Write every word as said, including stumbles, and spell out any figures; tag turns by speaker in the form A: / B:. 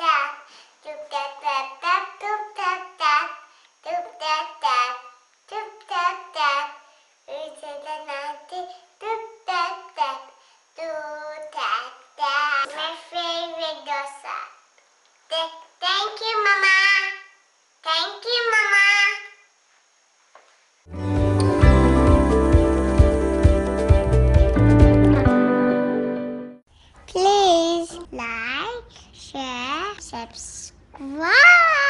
A: tap. Doop tap tap tap. Doop tap tap. Doop tap tap. Doop tap tap. It's the night. Doop tap tap. Doop tap tap. My favorite dosa. Th- Thank you, Mama. Thank you, Mama. Please like, share, subscribe.